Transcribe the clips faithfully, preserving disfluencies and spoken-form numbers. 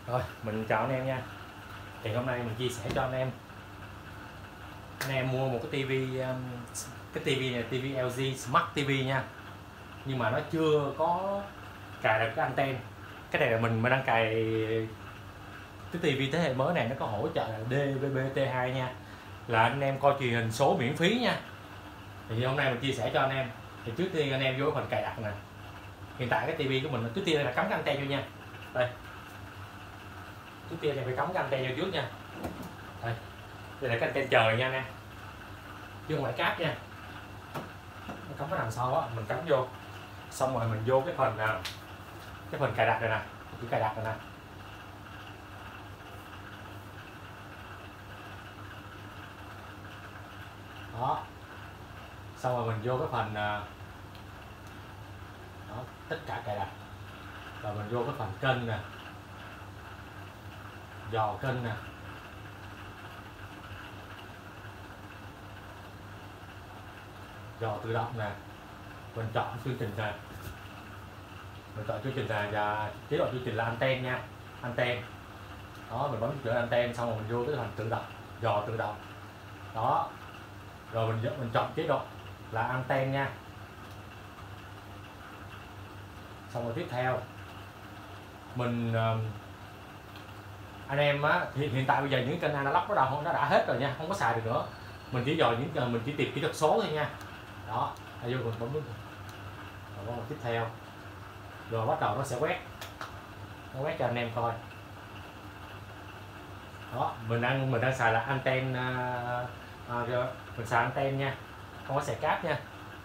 Rồi, mình chào anh em nha. Thì hôm nay mình chia sẻ cho anh em anh em mua một cái tivi um, cái tivi này tivi lờ giê Smart ti vi nha. Nhưng mà nó chưa có cài được cái anten. Cái này là mình mới đang cài cái tivi thế hệ mới này, nó có hỗ trợ là đê vê bê tê hai nha. Là anh em coi truyền hình số miễn phí nha. Thì hôm nay mình chia sẻ cho anh em. Thì trước tiên anh em vô phần cài đặt nè. Hiện tại cái tivi của mình trước tiên là cắm cái anten vô nha. Đây. Trước tiên là phải cắm cái anten vô trước nha. Đây. Đây là cái anten trời nha anh em. Chứ không phải cáp nha. Nó cắm cái đằng sau á, mình cắm vô. Xong rồi mình vô cái phần nào cái phần cài đặt này nè, chữ cài đặt này nè. Đó. Xong rồi mình vô cái phần đó, tất cả cài đặt. Rồi mình vô cái phần kênh nè. Dò kênh nè. Dò tự động nè. Mình chọn chương trình nè. Mình chọn chương trình là và chế độ chương trình là anten nha, anten. Đó, mình bấm chữ anten xong rồi mình vô cái phần tự động, dò tự động. Đó. Rồi mình mình chọn chế độ là anten nha. Xong rồi tiếp theo mình anh em á, thì hiện tại bây giờ những kênh analog nó đâu nó đã hết rồi nha, không có xài được nữa. Mình chỉ dò những mình chỉ tìm kỹ thuật số thôi nha. Đó, vô mình bấm nút. Rồi bấm tiếp theo. Rồi bắt đầu nó sẽ quét. Nó quét cho anh em coi. Đó, mình đang mình đang xài là anten à, à, mình xài anten nha, không có xài cáp nha.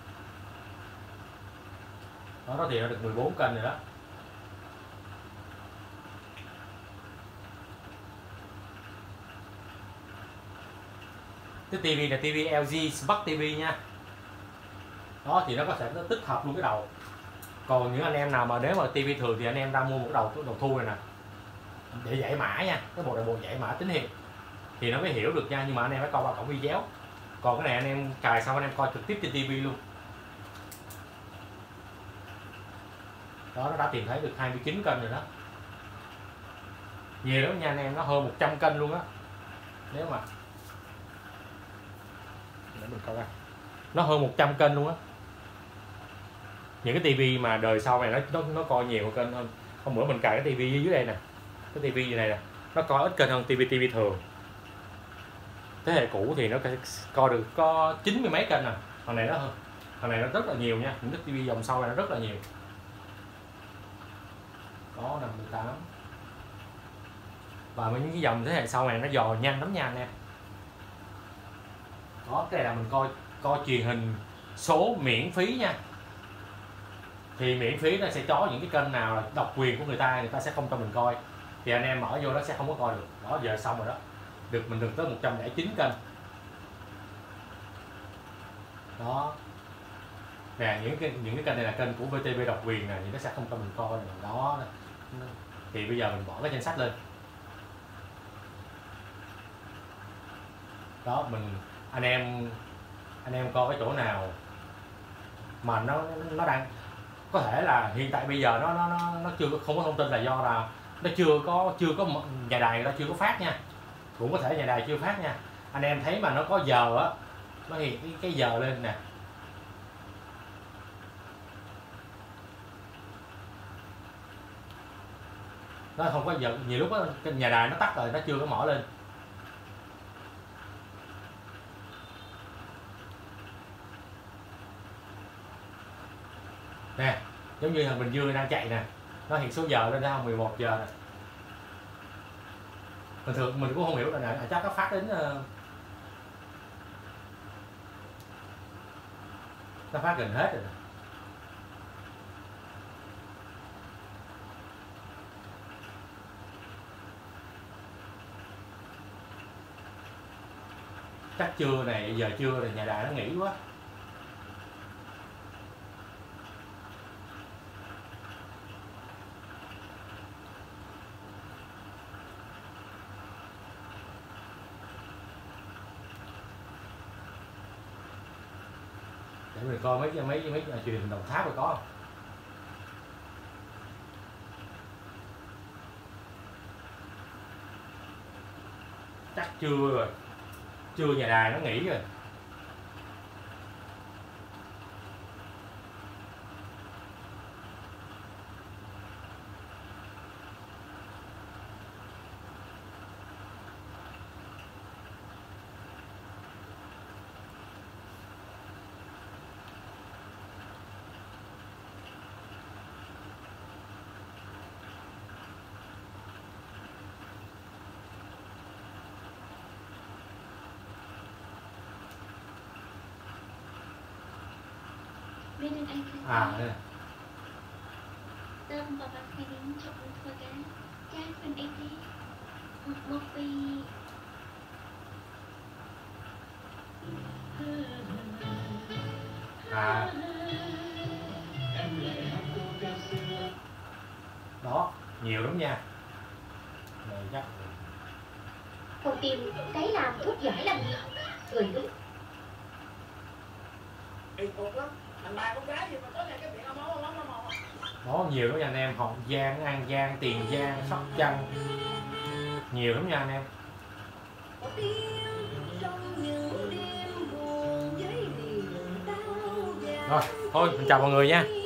Đó, nó thì nó được mười bốn kênh rồi đó. Cái tivi là tivi lờ giê Smart ti vi nha. Đó thì nó có thể nó tích hợp luôn cái đầu. Còn những anh em nào mà nếu mà tivi thường thì anh em ra mua một đầu đầu thu này nè để giải mã nha, cái bộ này bộ giải mã tín hiệu thì nó mới hiểu được nha. Nhưng mà anh em phải coi vào cổng video. Còn cái này anh em cài xong anh em coi trực tiếp trên tivi luôn. Đó, nó đã tìm thấy được hai mươi chín kênh rồi đó, nhiều lắm nha anh em, nó hơn một trăm kênh luôn á. Nếu mà để mình coi ra, nó hơn một trăm kênh luôn á. Những cái tivi mà đời sau này nó nó, nó coi nhiều kênh hơn. Hôm bữa mình cài cái tivi dưới đây nè, cái tivi này nè, nó coi ít kênh hơn tivi tivi thường. Thế hệ cũ thì nó coi được có chín mươi mấy kênh nè. Thằng này nó hơn, thằng này nó rất là nhiều nha. Những cái tivi dòng sau này nó rất là nhiều. Có năm mươi tám. Và những cái dòng thế hệ sau này nó dò nhanh lắm nha anh em. Đó, cái này là mình coi coi truyền hình số miễn phí nha. Thì miễn phí nó sẽ cho những cái kênh nào là độc quyền của người ta, người ta sẽ không cho mình coi. Thì anh em mở vô nó sẽ không có coi được. Đó, giờ xong rồi đó. Được mình được tới một trăm lẻ chín kênh. Đó. Nè, những cái những cái kênh này là kênh của vê tê vê độc quyền nè, thì nó sẽ không cho mình coi này. Đó. Thì bây giờ mình bỏ cái danh sách lên. Đó, mình anh em anh em coi cái chỗ nào mà nó nó đang có thể là hiện tại bây giờ nó nó nó, nó chưa không có thông tin là do là nó chưa có chưa có nhà đài người ta chưa có phát nha. Cũng có thể nhà đài chưa phát nha. Anh em thấy mà nó có giờ á, nó hiện cái, cái giờ lên nè. Nó không có giờ, nhiều lúc đó, nhà đài nó tắt rồi nó chưa có mở lên. Nè, giống như thằng Bình Dương đang chạy nè, nó hiện số giờ lên ra mười một giờ nè. Bình thường mình cũng không hiểu là nè, chắc nó phát đến nó phát gần hết rồi nè. Chắc trưa này, giờ trưa rồi nhà đài nó nghỉ quá. Để mình coi mấy mấy mấy truyền hình Đồng Tháp rồi có không. chắc trưa rồi, trưa nhà đài nó nghỉ rồi. Bên anh À đây này. Tâm và bạn phải đến chỗ của cái cái phần em đi một vì À đó, nhiều lắm nha. Này chắc còn tìm cái làm thuốc giải làm gì cười đúng kỳ cục lắm, thằng bà con gái gì mà tối ngày cái miệng món món món món đó nhiều lắm nha anh em. Hậu Giang, An Giang, Tiền Giang, Sóc Trăng, nhiều lắm nha anh em. Rồi thôi mình chào mọi người nha.